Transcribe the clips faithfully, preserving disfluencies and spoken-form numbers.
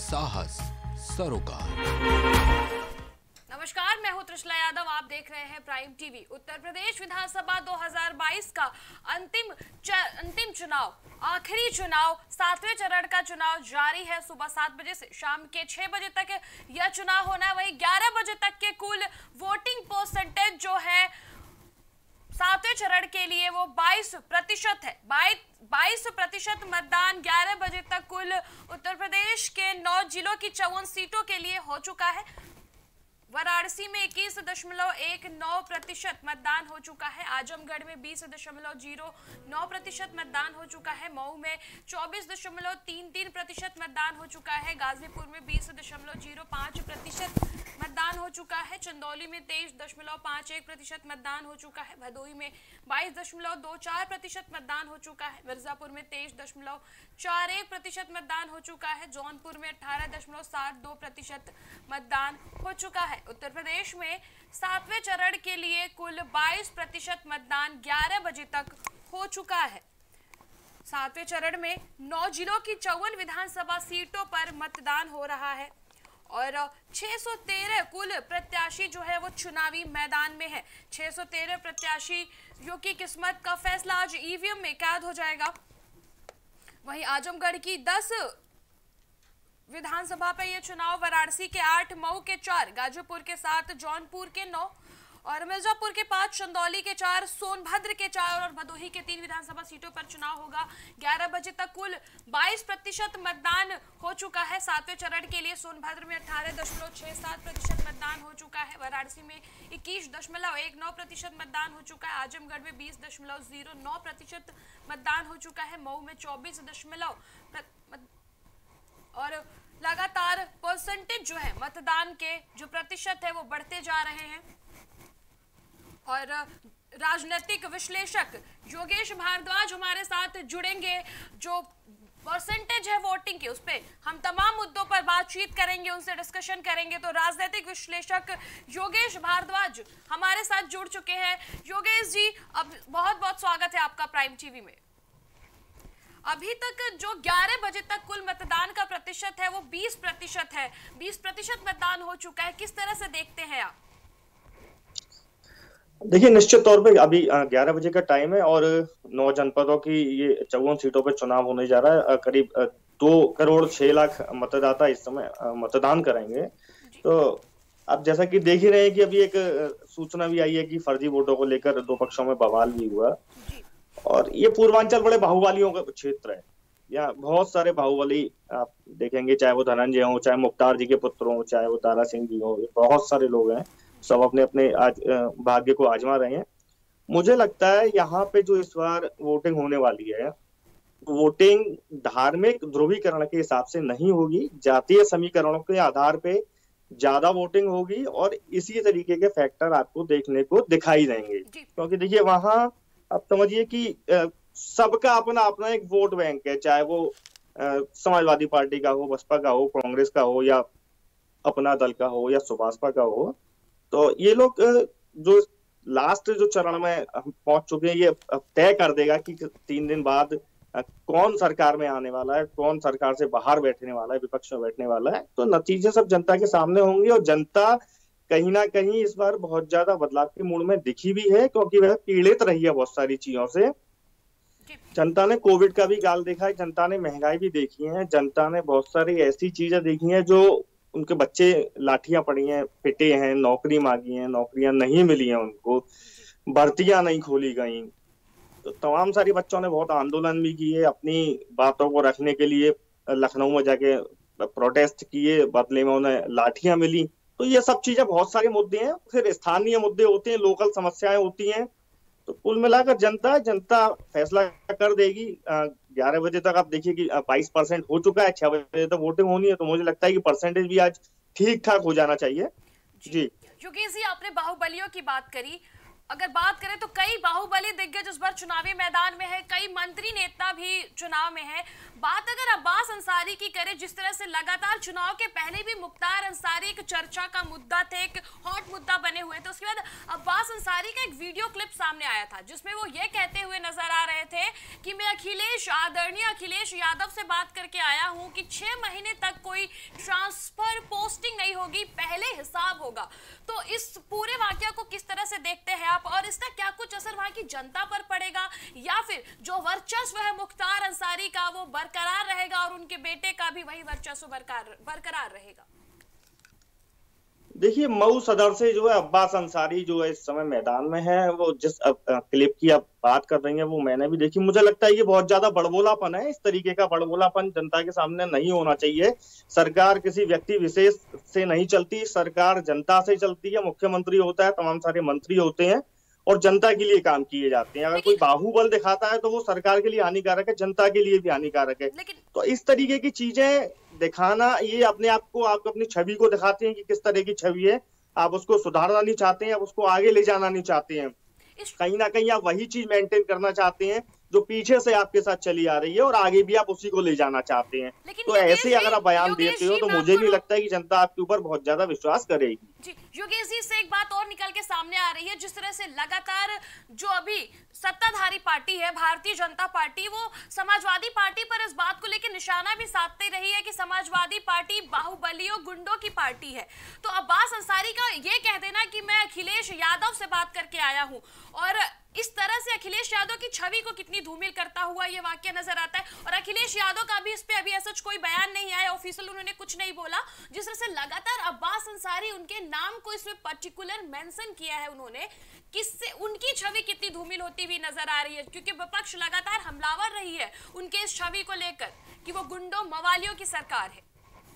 साहस सरोकार। नमस्कार, मैं हूं त्रिशला यादव। आप देख रहे हैं प्राइम टीवी। उत्तर प्रदेश विधानसभा दो हज़ार बाईस का अंतिम अंतिम चुनाव, आखिरी चुनाव, सातवें चरण का चुनाव जारी है। सुबह सात बजे से शाम के छह बजे तक यह चुनाव होना है। वहीं ग्यारह बजे तक के कुल वोटिंग परसेंटेज जो है सातवें चरण के लिए वो बाईस प्रतिशत है। बाईस प्रतिशत मतदान ग्यारह बजे तक कुल उत्तर प्रदेश के नौ जिलों की चौवन सीटों के लिए हो चुका है। वाराणसी में इक्कीस दशमलव एक नौ प्रतिशत मतदान हो चुका है। आजमगढ़ में बीस दशमलव जीरो नौ प्रतिशत मतदान हो चुका है। मऊ में चौबीस दशमलव तीन तीन प्रतिशत मतदान हो चुका है। गाजीपुर में बीस दशमलव जीरो पाँच प्रतिशत मतदान हो चुका है। चंदौली में तेईस दशमलव पाँच एक प्रतिशत मतदान हो चुका है। भदोही में बाईस दशमलव दो चार प्रतिशत मतदान हो चुका है। मिर्जापुर में तेईस दशमलव चार एक प्रतिशत मतदान हो चुका है। जौनपुर में अठारह दशमलव सात दो प्रतिशत मतदान हो चुका है। उत्तर प्रदेश में सातवें चरण के लिए कुल बाईस प्रतिशत मतदान ग्यारह बजे तक हो चुका है। सातवें चरण में नौ जिलों की चौवन विधानसभा सीटों पर मतदान हो रहा है और छह सौ तेरह कुल प्रत्याशी जो है वो चुनावी मैदान में है। छह सौ तेरह प्रत्याशियों की किस्मत का फैसला आज ईवीएम में कैद हो जाएगा। वहीं आजमगढ़ की दस विधानसभा पे ये चुनाव, वाराणसी के आठ, मऊ के चार, गाजीपुर के सात, जौनपुर के नौ और मिर्जापुर के पांच, चंदौली के चार, सोनभद्र के चार और भदोही के तीन विधानसभा सीटों पर चुनाव होगा। ग्यारह बजे तक कुल बाईस प्रतिशत मतदान हो चुका है। सातवें चरण के लिए सोनभद्र में अठारह दशमलव छह सात प्रतिशत मतदान हो चुका है। वाराणसी में इक्कीस दशमलव एक नौ प्रतिशत मतदान हो चुका है। आजमगढ़ में बीस दशमलव जीरो नौ प्रतिशत मतदान हो चुका है। मऊ में चौबीस दशमलव और लगातार परसेंटेज जो है मतदान के जो प्रतिशत है वो बढ़ते जा रहे हैं। और राजनीतिक विश्लेषक योगेश भारद्वाज हमारे साथ जुड़ेंगे। जो परसेंटेज है वोटिंग की, उस पे हम तमाम मुद्दों पर बातचीत करेंगे, उनसे डिस्कशन करेंगे। तो राजनीतिक विश्लेषक योगेश भारद्वाज हमारे साथ जुड़ चुके हैं। योगेश जी, अब बहुत बहुत स्वागत है आपका प्राइम टीवी में। अभी तक जो ग्यारह बजे तक कुल मतदान का प्रतिशत है वो बीस प्रतिशत है। बीस प्रतिशत मतदान हो चुका है। किस तरह से देखते हैं आप? देखिए, निश्चित तौर पे अभी ग्यारह बजे का टाइम है और नौ जनपदों की ये चौवन सीटों पर चुनाव होने जा रहा है। करीब दो करोड़ छह लाख मतदाता इस समय मतदान करेंगे। तो अब जैसा कि देख ही रहे हैं कि अभी एक सूचना भी आई है कि फर्जी वोटों को लेकर दो पक्षों में बवाल भी हुआ और ये पूर्वांचल बड़े बाहुबलियों का क्षेत्र है। यहाँ बहुत सारे बाहुबली आप देखेंगे, चाहे वो धनंजय हो, चाहे मुख्तार जी के पुत्र हो, चाहे वो तारा सिंह जी हो, बहुत सारे लोग हैं। सब अपने अपने आज भाग्य को आजमा रहे हैं। मुझे लगता है यहाँ पे जो इस बार वोटिंग होने वाली है, वोटिंग धार्मिक ध्रुवीकरण के हिसाब से नहीं होगी, जातीय समीकरणों के आधार पे ज्यादा वोटिंग होगी और इसी तरीके के फैक्टर आपको देखने को दिखाई देंगे। क्योंकि देखिए, वहां आप समझिए कि सबका अपना अपना एक वोट बैंक है, चाहे वो समाजवादी पार्टी का हो, बसपा का हो, कांग्रेस का हो या अपना दल का हो या सुभाषपा का हो। तो ये लोग जो लास्ट जो चरण में पहुंच चुके हैं, ये तय कर देगा कि तीन दिन बाद कौन सरकार में आने वाला है, कौन सरकार से बाहर बैठने वाला है, विपक्ष में बैठने वाला है। तो नतीजे सब जनता के सामने होंगे और जनता कहीं ना कहीं इस बार बहुत ज्यादा बदलाव के मूड में दिखी भी है, क्योंकि वह पीड़ित रही है बहुत सारी चीजों से। जनता ने कोविड का भी गाल देखा है, जनता ने महंगाई भी देखी है, जनता ने बहुत सारी ऐसी चीजें देखी हैं जो उनके बच्चे लाठियां पड़ी हैं, पिटे हैं, नौकरी मांगी है, नौकरियां नहीं मिली हैं उनको, भर्तियां नहीं खोली गई। तो तमाम सारी बच्चों ने बहुत आंदोलन भी किए, अपनी बातों को रखने के लिए लखनऊ में जाके प्रोटेस्ट किए, बदले में उन्हें लाठियां मिली। तो ये सब चीजें बहुत सारे मुद्दे हैं। फिर स्थानीय मुद्दे होते हैं, लोकल समस्याएं होती हैं। तो कुल मिलाकर जनता जनता फैसला कर देगी। ग्यारह बजे तक आप देखिए कि बाईस परसेंट हो चुका है, छह बजे तक वोटिंग होनी है। तो मुझे लगता है कि परसेंटेज भी आज ठीक ठाक हो जाना चाहिए। जी, योगेश जी, आपने बाहुबलियों की बात करी। अगर बात करें तो कई बाहुबली दिग्गज इस बार चुनावी मैदान में है, कई मंत्री नेता भी चुनाव में है। बात अगर अब्बास अंसारी की करें, जिस तरह से लगातार चुनाव के पहले भी मुख्तार अंसारी एक चर्चा का मुद्दा थे, एक हॉट मुद्दा बने हुए थे। उसके बाद अब्बास अंसारी का एक वीडियो क्लिप सामने आया था जिसमें वो ये कहते हुए नजर आ रहे थे कि मैं अखिलेश आदरणीय अखिलेश यादव से बात करके आया हूं कि छह महीने तक कोई होगी, पहले हिसाब होगा। तो इस पूरे वाकया को किस तरह से देखते हैं आप, और इसका क्या कुछ असर वहां की जनता पर पड़ेगा, या फिर जो वर्चस्व है मुख्तार अंसारी का वो बरकरार रहेगा और उनके बेटे का भी वही वर्चस्व बरकरार बरकरार रहेगा? देखिए, मऊ सदर से जो है अब्बास अंसारी जो है इस समय मैदान में है। वो जिस क्लिप की आप बात कर रही हैं वो मैंने भी देखी। मुझे लगता है ये बहुत ज्यादा बड़बोलापन है। इस तरीके का बड़बोलापन जनता के सामने नहीं होना चाहिए। सरकार किसी व्यक्ति विशेष से नहीं चलती, सरकार जनता से चलती है। मुख्यमंत्री होता है, तमाम सारे मंत्री होते हैं और जनता के लिए काम किए जाते हैं। अगर कोई बाहुबल दिखाता है तो वो सरकार के लिए हानिकारक है, जनता के लिए भी हानिकारक है। तो इस तरीके की चीजें दिखाना, ये अपने आप को, आप अपनी छवि को दिखाते हैं कि किस तरह की छवि है। आप उसको सुधारना नहीं चाहते हैं, आप उसको आगे ले जाना नहीं चाहते हैं। कहीं ना कहीं आप वही चीज मेंटेन करना चाहते हैं जो पीछे से आपके साथ चली आ रही है और आगे भी आप उसी को ले जाना चाहते हैं। तो ऐसे अगर आप बयान देते हो तो मुझे नहीं लगता है कि जनता आपके ऊपर बहुत ज्यादा विश्वास करेगी। जी योगेश जी, से एक बात और निकल के सामने आ रही है। जिस तरह से लगातार जो अभी सत्ताधारी पार्टी है भारतीय जनता पार्टी, वो समाजवादी पार्टी पर इस बात को लेकर निशाना भी साधती रही है कि समाजवादी पार्टी बाहुबलियों गुंडों की पार्टी है। तो अब्बास अंसारी का ये कह देना कि मैं अखिलेश यादव से बात करके आया हूं, और इस तरह से अखिलेश यादव की छवि को कितनी धूमिल करता हुआ ये वाक्य नजर आता है। और अखिलेश यादव का भी इस पे अभी ऐसा कोई बयान नहीं आया, ऑफिशियल उन्होंने कुछ नहीं बोला। जिस तरह से लगातार अब्बास अंसारी उनके नाम को इसमें पर्टिकुलर मेंशन किया है उन्होंने, किससे उनकी छवि कितनी धूमिल होती हुई नजर आ रही है, क्योंकि विपक्ष लगातार हमलावर रही है उनके इस छवि को लेकर कि वो गुंडों मवालियों की सरकार है।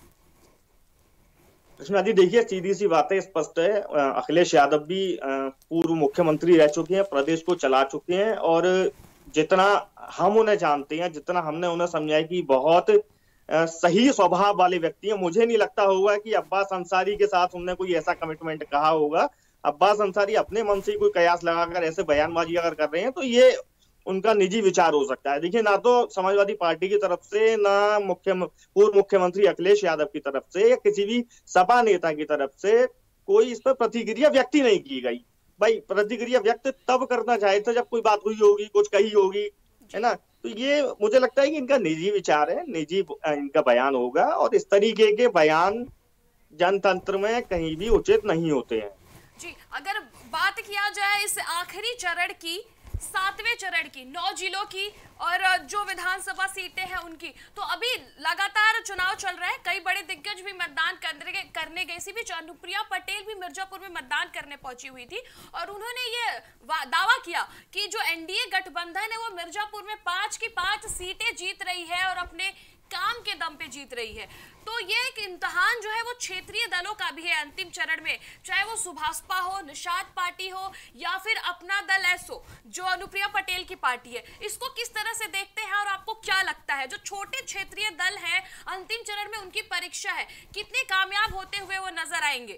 इसमें देखिए, सीधी सी बात है, स्पष्ट है। अखिलेश यादव भी पूर्व मुख्यमंत्री रह चुके हैं, प्रदेश को चला चुके हैं, और जितना हम उन्हें जानते हैं, जितना हमने उन्हें समझा कि बहुत सही स्वभाव वाले व्यक्ति हैं, मुझे नहीं लगता होगा कि अब्बास अंसारी के साथ उन्होंने कोई ऐसा कमिटमेंट कहा होगा। अब्बास अंसारी अपने मन से कोई कयास लगाकर ऐसे बयानबाजी अगर कर रहे हैं तो ये उनका निजी विचार हो सकता है। देखिए, ना तो समाजवादी पार्टी की तरफ से, ना मुख्य पूर्व मुख्यमंत्री अखिलेश यादव की तरफ से, या किसी भी सपा नेता की तरफ से कोई इस पर प्रतिक्रिया व्यक्त नहीं की गई। भाई, प्रतिक्रिया व्यक्त तब करना चाहिए था जब कोई बात हुई होगी, कुछ कही होगी, है ना। तो ये मुझे लगता है कि इनका निजी विचार है, निजी इनका बयान होगा, और इस तरीके के बयान जनतंत्र में कहीं भी उचित नहीं होते हैं। जी, अगर बात किया जाए इस आखिरी चरण की, सातवें चरण की, नौ जिलों की और जो विधानसभा सीटें हैं उनकी, तो अभी लगातार चुनाव चल रहा है। कई बड़े दिग्गज भी मतदान करने करने गए। इसी बीच अनुप्रिया पटेल भी मिर्जापुर में मतदान करने पहुंची हुई थी और उन्होंने ये दावा किया कि जो एनडीए गठबंधन है वो मिर्जापुर में पांच की पांच सीटें जीत रही है और अपने काम के दम पे जीत रही है। तो ये एक इम्तिहान जो है वो क्षेत्रीय दलों का भी है अंतिम चरण में, चाहे वो सुभाषपा हो, निषाद पार्टी हो, या फिर अपना दल ऐसो जो अनुप्रिया पटेल की पार्टी है। इसको किस तरह से देखते हैं और आपको क्या लगता है जो छोटे क्षेत्रीय दल है अंतिम चरण में उनकी परीक्षा है, कितने कामयाब होते हुए वो नजर आएंगे?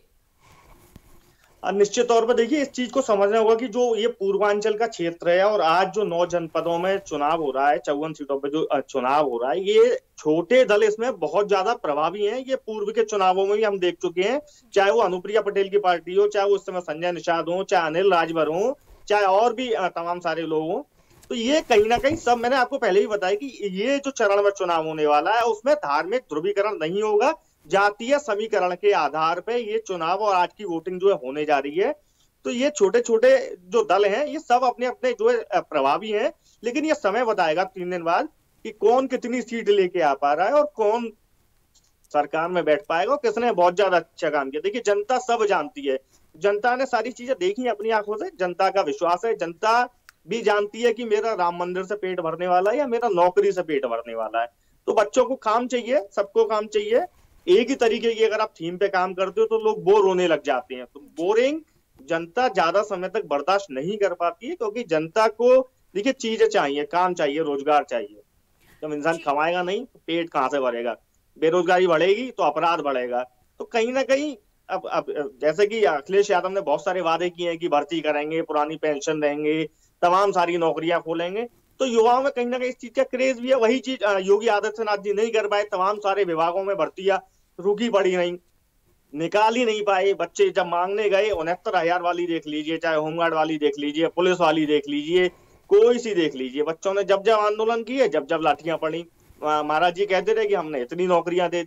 निश्चित तौर पर देखिए, इस चीज को समझना होगा कि जो ये पूर्वांचल का क्षेत्र है और आज जो नौ जनपदों में चुनाव हो रहा है, चौवन सीटों पे जो चुनाव हो रहा है, ये छोटे दल इसमें बहुत ज्यादा प्रभावी हैं। ये पूर्व के चुनावों में भी हम देख चुके हैं, चाहे वो अनुप्रिया पटेल की पार्टी हो, चाहे वो उस समय संजय निषाद हो, चाहे अनिल राजभर हो, चाहे और भी तमाम सारे लोग हों। तो ये कहीं ना कहीं सब, मैंने आपको पहले ही बताया कि ये जो चरण में चुनाव होने वाला है उसमें धार्मिक ध्रुवीकरण नहीं होगा, जातीय समीकरण के आधार पे ये चुनाव और आज की वोटिंग जो है होने जा रही है। तो ये छोटे छोटे जो दल हैं ये सब अपने अपने जो है प्रभावी हैं, लेकिन ये समय बताएगा तीन दिन बाद कि कौन कितनी सीट लेके आ पा रहा है और कौन सरकार में बैठ पाएगा और किसने बहुत ज्यादा अच्छा काम किया। देखिए, जनता सब जानती है, जनता ने सारी चीजें देखी अपनी आंखों से, जनता का विश्वास है। जनता भी जानती है कि मेरा राम मंदिर से पेट भरने वाला है या मेरा नौकरी से पेट भरने वाला है। तो बच्चों को काम चाहिए, सबको काम चाहिए। एक ही तरीके की अगर आप थीम पे काम करते हो तो लोग बोर होने लग जाते हैं। तो बोरिंग जनता ज्यादा समय तक बर्दाश्त नहीं कर पाती है, क्योंकि जनता को देखिए चीजें चाहिए, काम चाहिए, रोजगार चाहिए। जब इंसान कमाएगा नहीं तो पेट कहाँ से भरेगा, बेरोजगारी बढ़ेगी तो अपराध बढ़ेगा। तो कहीं ना कहीं अब अब जैसे कि अखिलेश यादव ने बहुत सारे वादे किए हैं कि भर्ती करेंगे, पुरानी पेंशन देंगे, तमाम सारी नौकरियां खोलेंगे, तो युवाओं में कहीं ना कहीं इस चीज का क्रेज भी है। वही चीज योगी आदित्यनाथ जी नहीं कर पाए, तमाम सारे विभागों में भर्तियां रुकी पड़ी नहीं, निकाल ही नहीं पाए। बच्चे जब मांगने गए, उनहत्तर हजार वाली देख लीजिए, चाहे होमगार्ड वाली देख लीजिए, पुलिस वाली देख लीजिए, कोई सी देख लीजिए, बच्चों ने जब जब आंदोलन किए, जब जब लाठियां पड़ी, महाराज जी कहते रहे कि हमने इतनी नौकरियां दे दी।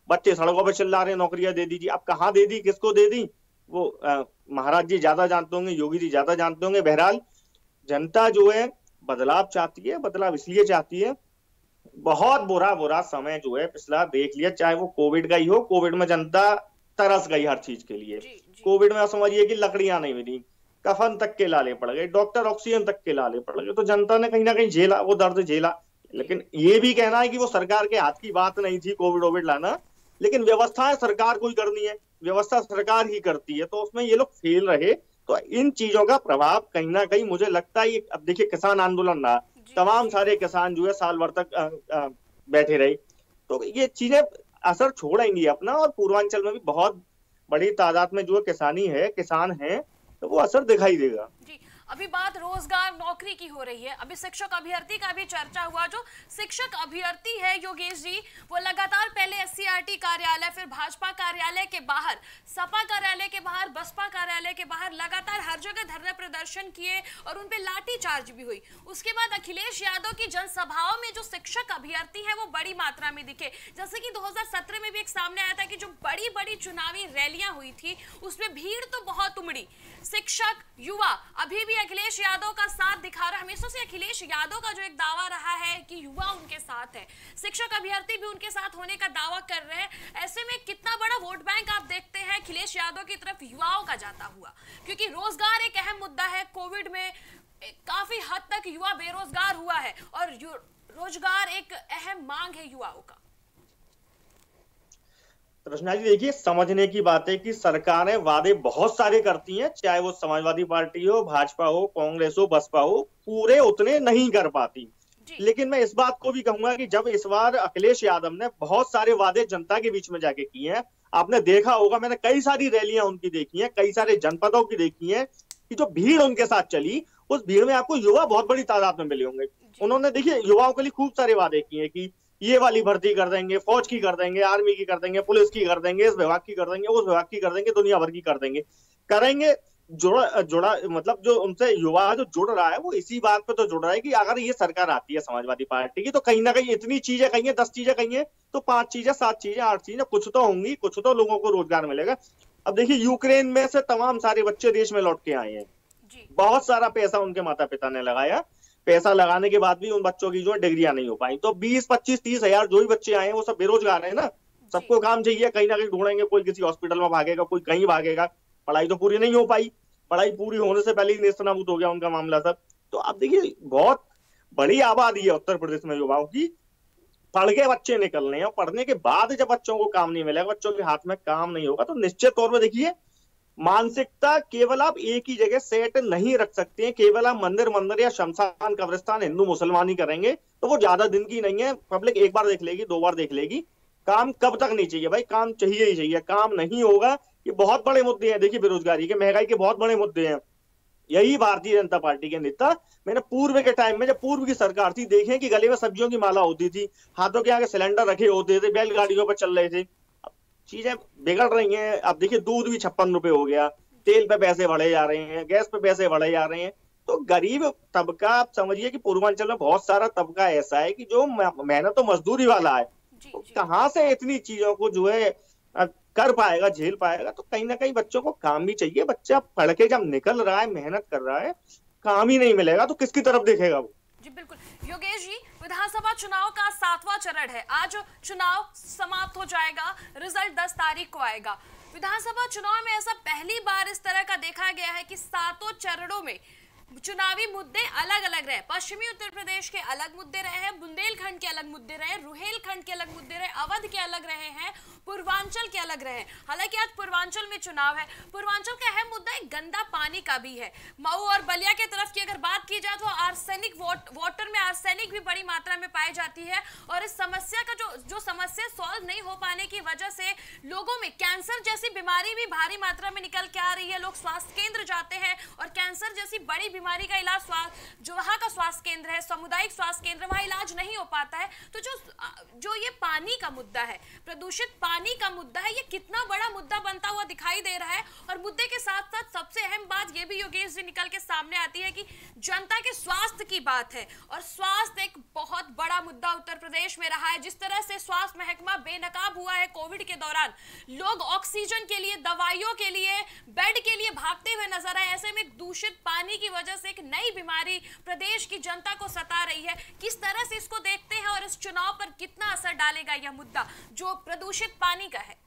बच्चे सड़कों पर चिल्ला रहे हैं नौकरियां दे दीजिए। अब कहाँ दे दी, किसको दे दी, वो आ, महाराज जी ज्यादा जानते होंगे, योगी जी ज्यादा जानते होंगे। बहरहाल जनता जो है बदलाव चाहती है, बदलाव इसलिए चाहती है, बहुत बुरा बुरा समय जो है पिछला देख लिया, चाहे वो कोविड का ही हो। कोविड में जनता तरस गई हर चीज के लिए। कोविड में समझिए कि लकड़ियां नहीं मिली, कफन तक के लाले पड़ गए, डॉक्टर ऑक्सीजन तक के लाले पड़ गए, तो जनता ने कहीं ना कहीं झेला, वो दर्द झेला। लेकिन ये भी कहना है कि वो सरकार के हाथ की बात नहीं थी कोविड वोविड लाना, लेकिन व्यवस्थाएं सरकार को ही करनी है, व्यवस्था सरकार ही करती है, तो उसमें ये लोग फेल रहे। तो इन चीजों का प्रभाव कहीं ना कहीं मुझे लगता है, अब देखिए किसान आंदोलन रहा, तमाम सारे किसान जो है साल भर तक आ, आ, बैठे रहे, तो ये चीजें असर छोड़ेंगी अपना। और पूर्वांचल में भी बहुत बड़ी तादाद में जो है किसानी है, किसान है, तो वो असर दिखाई देगा। जी, अभी बात रोजगार नौकरी की हो रही है। अभी शिक्षक अभ्यर्थी का भी चर्चा हुआ। जो शिक्षक अभ्यर्थी है योगेश जी, वो लगातार पहले एससीईआरटी कार्यालय, फिर भाजपा कार्यालय के बाहर, सपा कार्यालय के बाहर, बसपा कार्यालय के बाहर लगातार हर जगह धरना प्रदर्शन किए और उन पे लाठीचार्ज भी हुई। उसके बाद अखिलेश यादव की जनसभाओं में जो शिक्षक अभ्यर्थी है वो बड़ी मात्रा में दिखे। जैसे कि दो हज़ार सत्रह में भी एक सामने आया था कि जो बड़ी बड़ी चुनावी रैलियां हुई थी उसमें भीड़ तो बहुत उमड़ी। शिक्षक, युवा अभी भी अखिलेश यादव का साथ दिखा रहा है। हमेशा से अखिलेश यादव का जो एक दावा रहा है कि युवा उनके साथ है, शिक्षक अभ्यर्थी भी उनके साथ होने का दावा कर रहे हैं। ऐसे में कितना बड़ा वोट बैंक आप देखते हैं अखिलेश यादव की तरफ युवाओं का जाता हुआ? क्योंकि रोजगार एक अहम मुद्दा है। कोविड में काफी हद तक युवा बेरोजगार हुआ है और रोजगार एक अहम मांग है युवाओं का। रचना जी देखिए, समझने की बात है कि सरकारें वादे बहुत सारे करती हैं, चाहे वो समाजवादी पार्टी हो, भाजपा हो, कांग्रेस हो, बसपा हो, पूरे उतने नहीं कर पाती। लेकिन मैं इस बात को भी कहूंगा कि जब इस बार अखिलेश यादव ने बहुत सारे वादे जनता के बीच में जाके किए हैं, आपने देखा होगा, मैंने कई सारी रैलियां उनकी देखी हैं, कई सारे जनपदों की देखी है, कि जो भीड़ उनके साथ चली, उस भीड़ में आपको युवा बहुत बड़ी तादाद में मिले होंगे। उन्होंने देखिए युवाओं के लिए खूब सारे वादे किए कि ये वाली भर्ती कर देंगे, फौज की कर देंगे, आर्मी की कर देंगे, पुलिस की कर देंगे, इस विभाग की कर देंगे, उस विभाग की कर देंगे, दुनिया भर की कर देंगे, करेंगे। जुड़ा जुड़ा मतलब जो उनसे युवा जो जुड़ रहा है वो इसी बात पे तो जुड़ रहा है कि अगर ये सरकार आती है समाजवादी पार्टी की, तो कहीं ना कहीं इतनी चीजें कहीं, दस चीजें कहीं, तो पांच चीजें, सात चीजें, आठ चीजें कुछ तो होंगी, कुछ तो लोगों को रोजगार मिलेगा। अब देखिए यूक्रेन में से तमाम सारे बच्चे देश में लौट के आए हैं, बहुत सारा पैसा उनके माता पिता ने लगाया, पैसा लगाने के बाद भी उन बच्चों की जो है डिग्रियां नहीं हो पाई। तो बीस पच्चीस तीस हजार जो भी बच्चे आए हैं वो सब बेरोजगार है ना, सबको काम चाहिए, कहीं ना कहीं ढूंढेंगे, कोई किसी हॉस्पिटल में भागेगा, कोई कहीं भागेगा, पढ़ाई तो पूरी नहीं हो पाई, पढ़ाई पूरी होने से पहले ही नेस्तनाबूद हो गया उनका मामला सब। तो अब देखिए बहुत बड़ी आबादी है उत्तर प्रदेश में युवाओं की, पढ़ के बच्चे निकलने हैं, पढ़ने के बाद जब बच्चों को काम नहीं मिलेगा, बच्चों के हाथ में काम नहीं होगा, तो निश्चित तौर पर देखिए मानसिकता केवल आप एक ही जगह सेट नहीं रख सकते हैं। केवल आप मंदिर मंदिर या शमशान कब्रिस्तान हिंदू मुसलमान ही करेंगे तो वो ज्यादा दिन की नहीं है। पब्लिक एक बार देख लेगी, दो बार देख लेगी, काम कब तक नहीं चाहिए भाई, काम चाहिए ही चाहिए। काम नहीं होगा, ये बहुत बड़े मुद्दे हैं, देखिए बेरोजगारी के, महंगाई के बहुत बड़े मुद्दे हैं। यही भारतीय जनता पार्टी के नेता, मैंने पूर्व के टाइम में जब पूर्व की सरकार थी, देखे कि गले में सब्जियों की माला होती थी, हाथों के आगे सिलेंडर रखे होते थे, बैलगाड़ियों पर चल रहे थे। चीजें बिगड़ रही हैं। अब देखिए दूध भी छप्पन रुपए हो गया, तेल पे पैसे बढ़े जा रहे हैं, गैस पे पैसे बढ़े जा रहे हैं। तो गरीब तबका, आप समझिए कि पूर्वांचल में बहुत सारा तबका ऐसा है कि जो मेहनत तो मजदूरी वाला है, तो कहाँ से इतनी चीजों को जो है कर पाएगा, झेल पाएगा। तो कहीं ना कहीं बच्चों को काम भी चाहिए। बच्चा पढ़ के जब निकल रहा है, मेहनत कर रहा है, काम ही नहीं मिलेगा तो किसकी तरफ देखेगा वो। जी बिल्कुल। योगेश जी, विधानसभा चुनाव का सातवां चरण है, आज चुनाव समाप्त हो जाएगा, रिजल्ट दस तारीख को आएगा। विधानसभा चुनाव में ऐसा पहली बार इस तरह का देखा गया है कि सातों चरणों में चुनावी मुद्दे अलग अलग रहे। पश्चिमी उत्तर प्रदेश के अलग मुद्दे रहे हैं, बुंदेलखंड के अलग मुद्दे रहे, रुहेलखंड के अलग मुद्दे रहे, अवध के अलग रहे हैं, पूर्वांचल के अलग रहे। हालांकि आज पूर्वांचल में चुनाव है। पूर्वांचल का अहम मुद्दा एक गंदा पानी का भी है। मऊ और बलिया के तरफ की अगर बात की जाए तो आर्सेनिक वाटर में आर्सेनिक भी बड़ी मात्रा में पाई जाती है और इस समस्या का जो जो समस्या सॉल्व नहीं हो पाने की वजह से लोगों में कैंसर जैसी बीमारी भी भारी मात्रा में निकल के आ रही है। लोग स्वास्थ्य केंद्र जाते हैं और कैंसर जैसी बड़ी बीमारी का इलाज जो वहाँ का स्वास्थ्य केंद्र है, सामुदायिक स्वास्थ्य केंद्र, वहाँ इलाज नहीं हो पाता है। तो जो जो ये पानी का मुद्दा है, प्रदूषित पानी का मुद्दा है, ये कितना बड़ा मुद्दा बनता हुआ दिखाई दे रहा है। और मुद्दे के साथ साथ सबसे अहम बात ये भी योगेश जी निकल के सामने आती है कि जनता के स्वास्थ्य की बात है, और स्वास्थ्य एक बहुत बड़ा मुद्दा उत्तर प्रदेश में रहा है। जिस तरह से स्वास्थ्य महकमा बेनकाब हुआ है कोविड के दौरान, लोग ऑक्सीजन के लिए, दवाइयों के लिए, बेड के लिए भागते हुए नजर आए। ऐसे में दूषित पानी की वजह से एक नई बीमारी प्रदेश की जनता को सता रही है। किस तरह से इसको देखते हैं और इस चुनाव पर कितना असर डालेगा यह मुद्दा जो प्रदूषित पानी का है?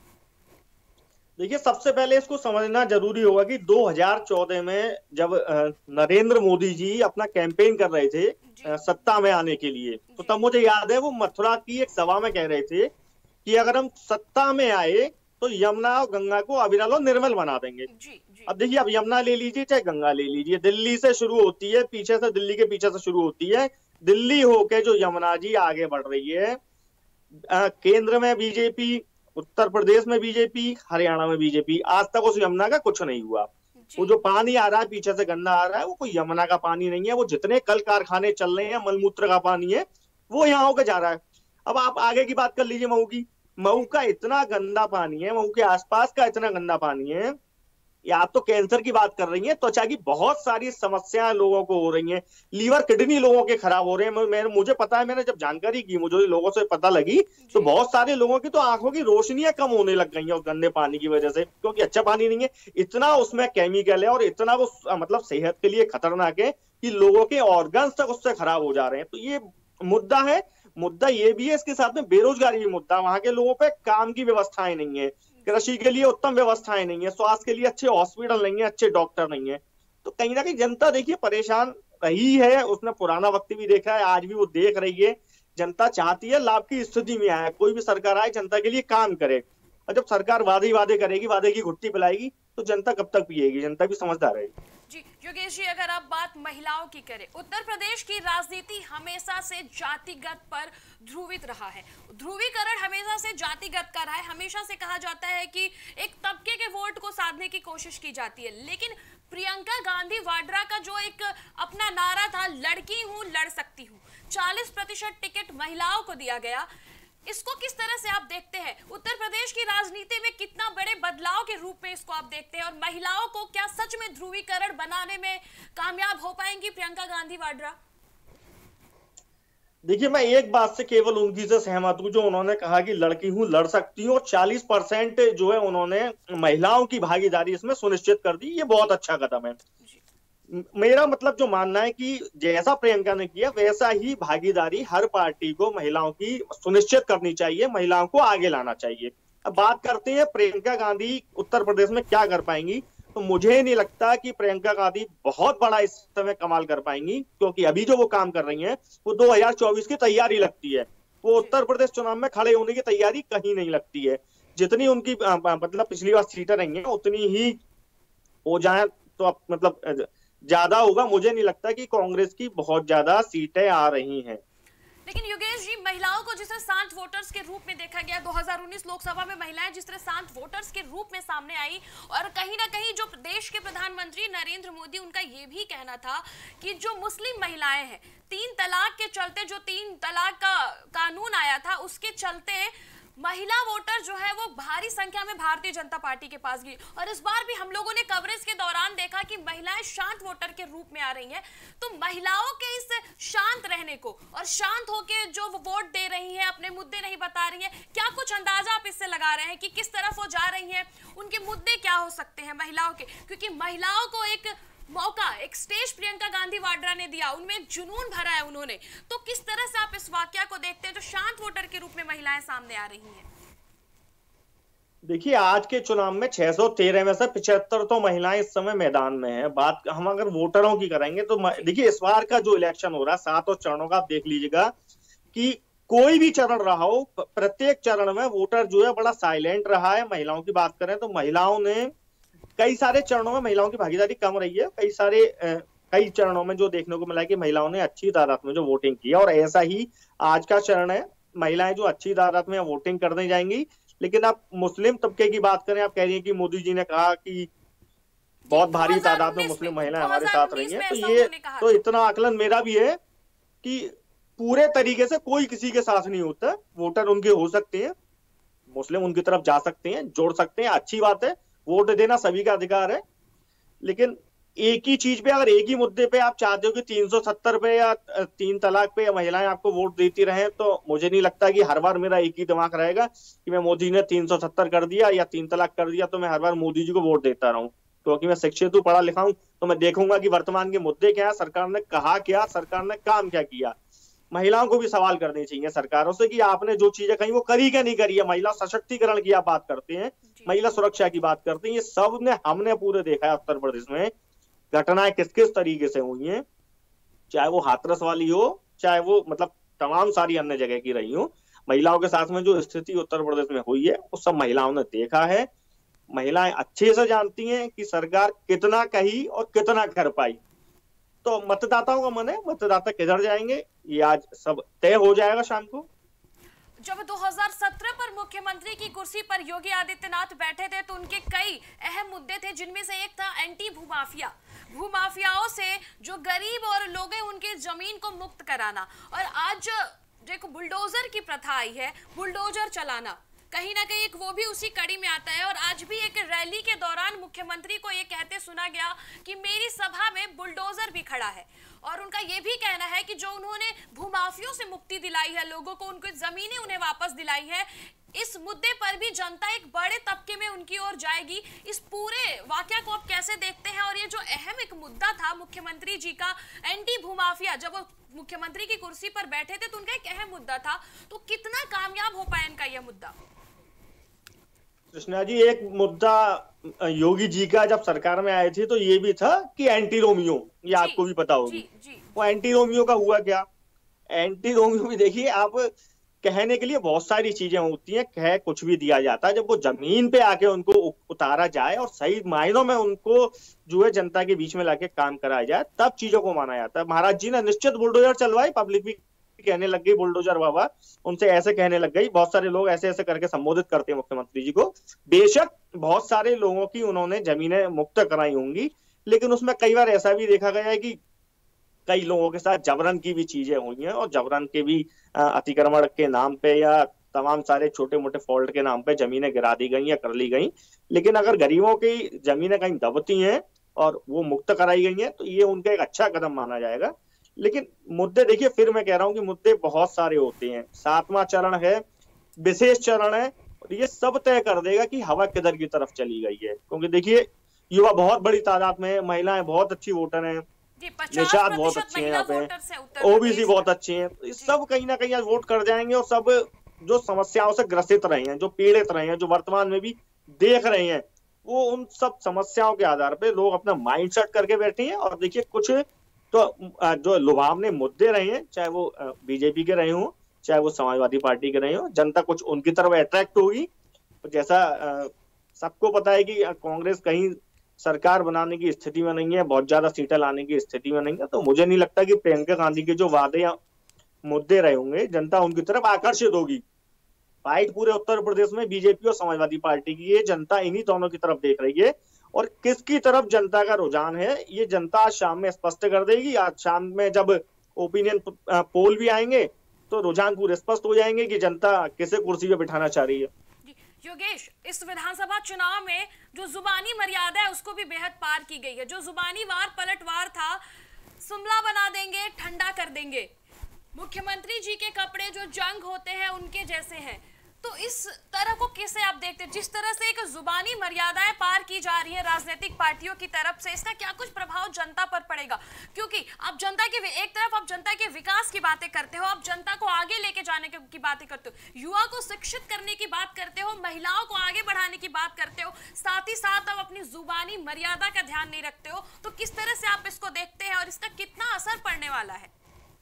देखिए, सबसे पहले इसको समझना जरूरी होगा कि दो हज़ार चौदह में जब नरेंद्र मोदी जी अपना कैंपेन कर रहे थे सत्ता में आने के लिए, तो तब मुझे याद है वो मथुरा की एक सभा में कह रहे थे कि अगर हम सत्ता में आए तो यमुना और गंगा को अविरल और निर्मल बना देंगे। जी, जी। अब देखिए, अब यमुना ले लीजिए चाहे गंगा ले लीजिए, दिल्ली से शुरू होती है, पीछे से दिल्ली के पीछे से शुरू होती है, दिल्ली होके जो यमुना जी आगे बढ़ रही है। आ, केंद्र में बीजेपी, उत्तर प्रदेश में बीजेपी, हरियाणा में बीजेपी, आज तक उस यमुना का कुछ नहीं हुआ। वो जो पानी आ रहा है, पीछे से गंदा आ रहा है, वो कोई यमुना का पानी नहीं है। वो जितने कल कारखाने चल रहे हैं, मलमूत्र का पानी है, वो यहाँ होकर जा रहा है। अब आप आगे की बात कर लीजिए, मऊ की। मऊ का इतना गंदा पानी है, मऊ के आसपास का इतना गंदा पानी है। या तो कैंसर की बात कर रही है, त्वचा की बहुत सारी समस्याएं लोगों को हो रही हैं, लीवर किडनी लोगों के खराब हो रहे हैं। मैं, मुझे पता है, मैंने जब जानकारी की, मुझे लोगों से पता लगी, तो बहुत सारे लोगों की तो आंखों की रोशनियां कम होने लग गई हैं उस गंदे पानी की वजह से, क्योंकि अच्छा पानी नहीं है। इतना उसमें केमिकल है और इतना वो मतलब सेहत के लिए खतरनाक है कि लोगों के ऑर्गन्स तक उससे खराब हो जा रहे हैं। तो ये मुद्दा है। मुद्दा ये भी है, इसके साथ में बेरोजगारी भी मुद्दा। वहां के लोगों पे काम की व्यवस्थाएं नहीं है, कृषि के लिए उत्तम व्यवस्थाएं नहीं है, स्वास्थ्य के लिए अच्छे हॉस्पिटल नहीं है, अच्छे डॉक्टर नहीं है। तो कहीं ना कहीं जनता देखिए परेशान रही है। उसने पुराना वक्त भी देखा है, आज भी वो देख रही है। जनता चाहती है लाभ की स्थिति में आए, कोई भी सरकार आए जनता के लिए काम करे। और जब सरकार वादे ही वादे करेगी, वादे की घुट्टी पिलाएगी, तो जनता कब तक पिएगी? जनता भी समझदार है। जी योगेश जी, अगर आप बात महिलाओं की करें, उत्तर प्रदेश की राजनीति हमेशा से जातिगत पर ध्रुवित रहा है। ध्रुवीकरण हमेशा से जातिगत का रहा है। हमेशा से कहा जाता है कि एक तबके के वोट को साधने की कोशिश की जाती है। लेकिन प्रियंका गांधी वाड्रा का जो एक अपना नारा था, लड़की हूं लड़ सकती हूं, चालीस प्रतिशत टिकट महिलाओं को दिया गया। इसको किस तरह से आप देखते हैं? उत्तर प्रदेश की राजनीति में कितना बड़े बदलाव के रूप में इसको आप देखते हैं, और महिलाओं को क्या सच में ध्रुवीकरण बनाने में कामयाब हो पाएंगी प्रियंका गांधी वाड्रा? देखिए, मैं एक बात से केवल उनकी से सहमत हूं, जो उन्होंने कहा कि लड़की हूं लड़ सकती हूं, और चालीस परसेंट जो है उन्होंने महिलाओं की भागीदारी इसमें सुनिश्चित कर दी। ये बहुत अच्छा कदम है। मेरा मतलब जो मानना है कि जैसा प्रियंका ने किया, वैसा ही भागीदारी हर पार्टी को महिलाओं की सुनिश्चित करनी चाहिए, महिलाओं को आगे लाना चाहिए। अब बात करते हैं प्रियंका गांधी उत्तर प्रदेश में क्या कर पाएंगी, तो मुझे नहीं लगता कि प्रियंका गांधी बहुत बड़ा इस समय कमाल कर पाएंगी, क्योंकि अभी जो वो काम कर रही हैं वो दो हज़ार चौबीस की तैयारी लगती है। वो उत्तर प्रदेश चुनाव में खड़े होने की तैयारी कहीं नहीं लगती है। जितनी उनकी मतलब पिछली बार सीटें रही हैं, उतनी ही हो जाए तो मतलब ज्यादा होगा। मुझे नहीं लगता कि कांग्रेस की बहुत ज्यादा सीटें आ रही हैं। लेकिन योगेश जी, महिलाओं को जिस तरह शांत वोटर्स के रूप में देखा गया, दो हज़ार उन्नीस लोकसभा में महिलाएं जिस तरह शांत वोटर्स के रूप में सामने आई, और कहीं ना कहीं जो देश के प्रधानमंत्री नरेंद्र मोदी, उनका ये भी कहना था कि जो मुस्लिम महिलाएं हैं, तीन तलाक के चलते, जो तीन तलाक का कानून आया था, उसके चलते महिला वोटर जो है वो भारी संख्या में भारतीय जनता पार्टी के पास गई। और इस बार भी हम लोगों ने कवरेज के दौरान देखा कि महिलाएं शांत वोटर के रूप में आ रही हैं। तो महिलाओं के इस शांत रहने को और शांत होके जो वो वोट दे रही हैं, अपने मुद्दे नहीं बता रही हैं, क्या कुछ अंदाजा आप इससे लगा रहे हैं कि किस तरफ वो जा रही हैं? उनके मुद्दे क्या हो सकते हैं महिलाओं के? क्योंकि महिलाओं को एक मौका, एक स्टेज प्रियंका गांधी वाड्रा ने दिया, उनमें जुनून भरा है उन्होंने। तो किस तरह से आप इस वाकया को देखते हैं जो शांत वोटर के रूप में महिलाएं सामने आ रही हैं? देखिए, आज के चुनाव में छह सौ तेरह में से पचहत्तर तो महिलाएं इस समय मैदान में हैं। बात हम अगर वोटरों की करेंगे तो देखिए, इस बार का जो इलेक्शन हो रहा है सातों चरणों का, आप देख लीजिएगा कि कोई भी चरण रहा हो, प्रत्येक चरण में वोटर जो है बड़ा साइलेंट रहा है। महिलाओं की बात करें तो महिलाओं ने कई सारे चरणों में महिलाओं की भागीदारी कम रही है। कई सारे कई चरणों में जो देखने को मिला है कि महिलाओं ने अच्छी तादाद में जो वोटिंग की, और ऐसा ही आज का चरण है, महिलाएं जो अच्छी तादाद में वोटिंग करने जाएंगी। लेकिन आप मुस्लिम तबके की बात करें, आप कह रही हैं कि मोदी जी ने कहा कि बहुत भारी तादाद में मुस्लिम महिलाएं हमारे साथ रही हैं। तो ये तो इतना आकलन मेरा भी है कि पूरे तरीके से कोई किसी के साथ नहीं होता, वोटर उनके हो सकते हैं, मुस्लिम उनकी तरफ जा सकते हैं, जोड़ सकते हैं, अच्छी बात है, वोट देना सभी का अधिकार है। लेकिन एक ही चीज पे, अगर एक ही मुद्दे पे आप चाहते हो कि तीन सौ सत्तर पे या तीन तलाक पे महिलाएं आपको वोट देती रहें, तो मुझे नहीं लगता कि हर बार मेरा एक ही दिमाग रहेगा कि मैं मोदी ने तीन सौ सत्तर कर दिया या तीन तलाक कर दिया तो मैं हर बार मोदी जी को वोट देता रहूं। क्योंकि मैं शिक्षित हूं, पढ़ा लिखा हूं, तो मैं देखूंगा कि वर्तमान के मुद्दे क्या है, सरकार ने कहा क्या, सरकार ने काम क्या किया। महिलाओं को भी सवाल करने चाहिए सरकारों से कि आपने जो चीजें कही वो करी क्या नहीं करी है। महिला सशक्तिकरण की आप बात करते हैं, महिला सुरक्षा की बात करते हैं, ये सब ने हमने पूरे देखा है उत्तर प्रदेश में घटनाएं किस किस तरीके से हुई हैं, चाहे वो हाथरस वाली हो, चाहे वो मतलब तमाम सारी अन्य जगह की रही हो। महिलाओं के साथ में जो स्थिति उत्तर प्रदेश में हुई है वो सब महिलाओं ने देखा है। महिलाएं अच्छे से जानती हैं कि सरकार कितना कही और कितना कर पाई। तो मतदाताओं का मन है, मतदाता किधर जाएंगे ये आज सब तय हो जाएगा शाम को। जब दो हज़ार सत्रह पर मुख्यमंत्री की कुर्सी पर योगी आदित्यनाथ बैठे थे तो उनके कई अहम मुद्दे थे, जिनमें से एक था एंटी भूमाफिया। भूमाफियाओं से जो गरीब और लोग हैं उनके जमीन को मुक्त कराना। और आज देखो बुलडोजर की प्रथा आई है, बुलडोजर चलाना कहीं ना कहीं एक वो भी उसी कड़ी में आता है। और आज भी एक रैली के दौरान मुख्यमंत्री को ये कहते सुना गया कि मेरी सभा में बुलडोजर भी खड़ा है। और उनका ये भी कहना है कि जो उन्होंने भूमाफियों से मुक्ति दिलाई है, लोगों को उनकी जमीनें उन्हें वापस दिलाई है, इस मुद्दे पर भी जनता एक बड़े तबके में उनकी ओर जाएगी। इस पूरे वाकया को आप कैसे देखते हैं? और ये जो अहम एक मुद्दा था मुख्यमंत्री जी का एंटी भूमाफिया, जब वो मुख्यमंत्री की कुर्सी पर बैठे थे तो उनका एक अहम मुद्दा था, तो कितना कामयाब हो पाया इनका यह मुद्दा? कृष्णा जी, एक मुद्दा योगी जी का जब सरकार में आए थे तो ये भी था कि एंटी रोमियो, ये आपको भी पता होगी। वो एंटी रोमियो का हुआ क्या? एंटी रोमियो भी देखिए, आप कहने के लिए बहुत सारी चीजें होती हैं, कह कुछ भी दिया जाता है, जब वो जमीन पे आके उनको उतारा जाए और सही मायनों में उनको जो है जनता के बीच में लाके काम कराया जाए, तब चीजों को माना जाता है। महाराज जी ने निश्चित बुलडोजर चलवाई, पब्लिक भी कहने लग गई बुलडोजर बाबा, उनसे ऐसे कहने लग गई, बहुत सारे लोग ऐसे ऐसे करके संबोधित करते हैं मुख्यमंत्री जी को। बेशक बहुत सारे लोगों की उन्होंने जमीनें मुक्त कराई होंगी, लेकिन उसमें कई बार ऐसा भी देखा गया है कि कई लोगों के साथ जबरन की भी चीजें हुई हैं और जबरन के भी अतिक्रमण के नाम पे या तमाम सारे छोटे मोटे फॉल्ट के नाम पे जमीनें गिरा दी गई या कर ली गई। लेकिन अगर गरीबों की जमीनें कहीं दबती हैं और वो मुक्त कराई गई हैं तो ये उनका एक अच्छा कदम माना जाएगा। लेकिन मुद्दे देखिए, फिर मैं कह रहा हूं कि मुद्दे बहुत सारे होते हैं। सातवां चरण है, विशेष चरण है, और ये सब तय कर देगा कि हवा किधर की तरफ चली गई है। क्योंकि देखिए युवा बहुत बड़ी तादाद में है, महिलाएं बहुत अच्छी वोटर हैं, निषाद बहुत अच्छे हैं, यहाँ पे ओबीसी बहुत अच्छे हैं, तो सब कहीं ना कहीं वोट कर जाएंगे। और सब जो समस्याओं से ग्रसित रहे हैं, जो पीड़ित रहे हैं, जो वर्तमान में भी देख रहे हैं, वो उन सब समस्याओं के आधार पे लोग अपना माइंड सेट करके बैठे हैं। और देखिए कुछ तो जो लुभावने मुद्दे रहे हैं, चाहे वो बीजेपी के रहे हों, चाहे वो समाजवादी पार्टी के रहे हों, जनता कुछ उनकी तरफ अट्रैक्ट होगी। जैसा सबको पता है कि कांग्रेस कहीं सरकार बनाने की स्थिति में नहीं है, बहुत ज्यादा सीटें लाने की स्थिति में नहीं है, तो मुझे नहीं लगता कि प्रियंका गांधी के जो वादे या मुद्दे रहे होंगे जनता उनकी तरफ आकर्षित होगी। फाइट पूरे उत्तर प्रदेश में बीजेपी और समाजवादी पार्टी की है, जनता इन्हीं दोनों की तरफ देख रही है। और किसकी तरफ जनता का रुझान है ये जनता आज शाम में स्पष्ट कर देगी। आज शाम में जब ओपिनियन पोल भी आएंगे तो रुझान पूरे स्पष्ट हो जाएंगे कि जनता किसे कुर्सी पे बिठाना चाह रही है। योगेश, इस विधानसभा चुनाव में जो जुबानी मर्यादा है उसको भी बेहद पार की गई है। जो जुबानी वार पलटवार था, सुमला बना देंगे, ठंडा कर देंगे, मुख्यमंत्री जी के कपड़े जो जंग होते हैं उनके जैसे हैं, तो इस तरह को कैसे आप देखते हैं? जिस तरह से एक जुबानी मर्यादाएं पार की जा रही है राजनीतिक पार्टियों की तरफ से, इसका क्या कुछ प्रभाव जनता पर पड़ेगा? क्योंकि आप जनता के एक तरफ आप जनता के विकास की बातें करते हो, आप जनता को आगे लेके जाने की बातें करते हो, युवा को शिक्षित करने की बात करते हो, महिलाओं को आगे बढ़ाने की बात करते हो, साथ ही साथ आप अपनी जुबानी मर्यादा का ध्यान नहीं रखते हो, तो किस तरह से आप इसको देखते हैं और इसका कितना असर पड़ने वाला है?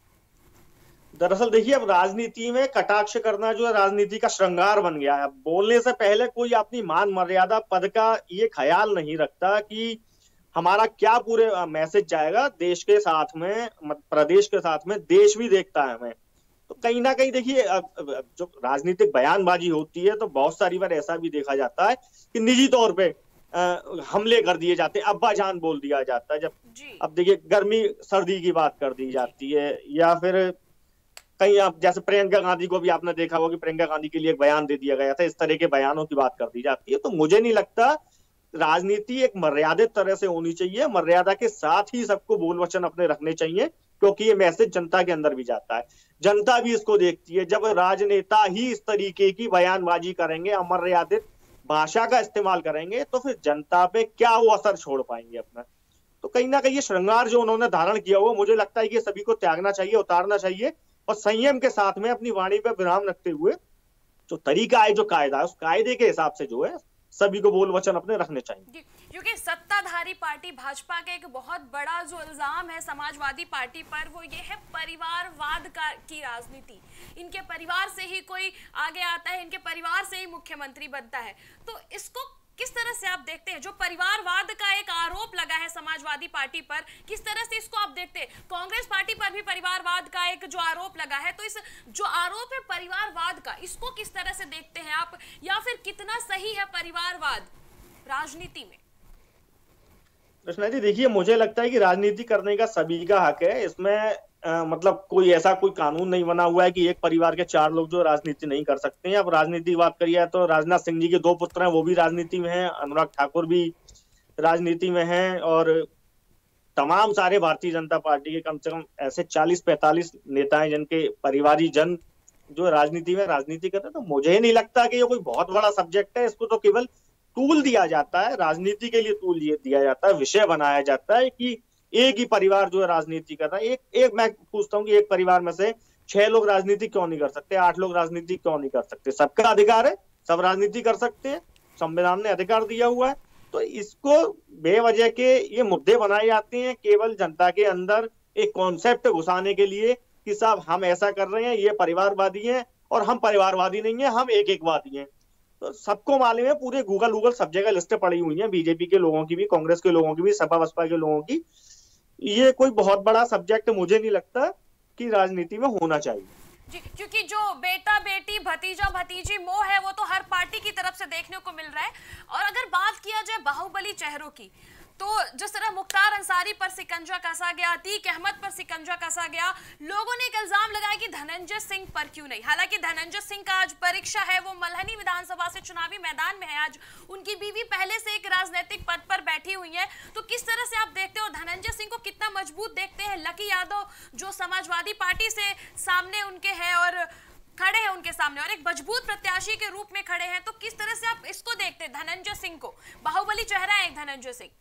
दरअसल देखिए, अब राजनीति में कटाक्ष करना जो है राजनीति का श्रृंगार बन गया है। बोलने से पहले कोई अपनी मान मर्यादा पद का ये ख्याल नहीं रखता कि हमारा क्या पूरे मैसेज जाएगा देश के साथ में, प्रदेश के साथ में, देश भी देखता है हमें। तो कहीं ना कहीं देखिए, जो राजनीतिक बयानबाजी होती है तो बहुत सारी बार ऐसा भी देखा जाता है कि निजी तौर पे हमले कर दिए जाते हैं, अब्बा जान बोल दिया जाता है। जब जी। अब देखिए गर्मी सर्दी की बात कर दी जाती है, या फिर कहीं आप जैसे प्रियंका गांधी को भी आपने देखा होगा कि प्रियंका गांधी के लिए एक बयान दे दिया गया था, इस तरह के बयानों की बात कर दी जाती है। तो मुझे नहीं लगता, राजनीति एक मर्यादित तरह से होनी चाहिए, मर्यादा के साथ ही सबको बोल वचन अपने रखने चाहिए, क्योंकि ये मैसेज जनता के अंदर भी जाता है, जनता भी इसको देखती है। जब राजनेता ही इस तरीके की बयानबाजी करेंगे, अमर्यादित भाषा का इस्तेमाल करेंगे, तो फिर जनता पे क्या वो असर छोड़ पाएंगे अपना। तो कहीं ना कहीं ये श्रृंगार जो उन्होंने धारण किया हुआ, मुझे लगता है कि सभी को त्यागना चाहिए, उतारना चाहिए, और संयम के साथ में अपनी वाणी पर विराम रखते हुए जो तरीका है, जो कायदा है, उस कायदे के हिसाब से जो है सभी को बोल वचन अपने रखने चाहिए। क्योंकि सत्ताधारी पार्टी भाजपा का एक बहुत बड़ा जो इल्जाम है समाजवादी पार्टी पर, वो ये है परिवारवाद का की राजनीति। इनके परिवार से ही कोई आगे आता है, इनके परिवार से ही मुख्यमंत्री बनता है। तो इसको किस तरह से आप देखते हैं? जो परिवारवाद का एक आरोप लगा है समाजवादी पार्टी पर, किस तरह से इसको आप देखते हैं? कांग्रेस पार्टी पर भी परिवारवाद का एक जो आरोप लगा है, तो इस जो आरोप है परिवारवाद का, इसको किस तरह से देखते हैं आप, या फिर कितना सही है परिवारवाद राजनीति में? कृष्णा जी, देखिए, मुझे लगता है कि राजनीति करने का सभी का हक है। इसमें आ, मतलब कोई ऐसा कोई कानून नहीं बना हुआ है कि एक परिवार के चार लोग जो राजनीति नहीं कर सकते हैं। अब राजनीति की बात करिए तो राजनाथ सिंह जी के दो पुत्र हैं, वो भी राजनीति में हैं, अनुराग ठाकुर भी राजनीति में हैं, और तमाम सारे भारतीय जनता पार्टी के कम से कम ऐसे चालीस पैंतालीस नेता हैं जिनके परिवारी जन जो राजनीति में राजनीति करते हैं। तो मुझे नहीं लगता कि ये कोई बहुत बड़ा सब्जेक्ट है। इसको तो केवल टूल दिया जाता है, राजनीति के लिए टूल दिया जाता है, विषय बनाया जाता है कि एक ही परिवार जो है राजनीति कर रहा है। एक एक मैं पूछता हूँ कि एक परिवार में से छह लोग राजनीति क्यों नहीं कर सकते, आठ लोग राजनीति क्यों नहीं कर सकते? सबका अधिकार है, सब राजनीति कर सकते हैं, संविधान ने अधिकार दिया हुआ है। तो इसको बेवजह के ये मुद्दे बनाए जाते हैं केवल जनता के अंदर एक कॉन्सेप्ट घुसाने के लिए कि साहब हम ऐसा कर रहे हैं, ये परिवारवादी हैं, और हम परिवारवादी नहीं है, हम एक एकवादी हैं। तो सबको मालूम है, पूरे गूगल गूगल सब जगह लिस्टें पड़ी हुई हैं, बीजेपी के लोगों की भी, कांग्रेस के लोगों की भी, सपा बसपा के लोगों की। ये कोई बहुत बड़ा सब्जेक्ट मुझे नहीं लगता कि राजनीति में होना चाहिए जी, क्योंकि जो बेटा बेटी भतीजा भतीजी मोह है वो तो हर पार्टी की तरफ से देखने को मिल रहा है। और अगर बात किया जाए बाहुबली चेहरों की, तो जिस तरह मुख्तार अंसारी पर सिकंजा कसा गया, अतीक अहमद पर सिकंजा कसा गया, लोगों ने एक इल्जाम लगाया कि धनंजय सिंह पर क्यों नहीं। हालांकि धनंजय सिंह का आज परीक्षा है, वो मल्हनी विधानसभा से चुनावी मैदान में है। आज उनकी बीवी पहले से एक राजनीतिक पद पर बैठी हुई है। तो किस तरह से आप देखते हो धनंजय सिंह को, कितना मजबूत देखते हैं? लकी यादव जो समाजवादी पार्टी से सामने उनके है और खड़े हैं उनके सामने, और एक मजबूत प्रत्याशी के रूप में खड़े हैं। तो किस तरह से आप इसको देखते हैं धनंजय सिंह को? बाहुबली चेहरा है एक धनंजय सिंह।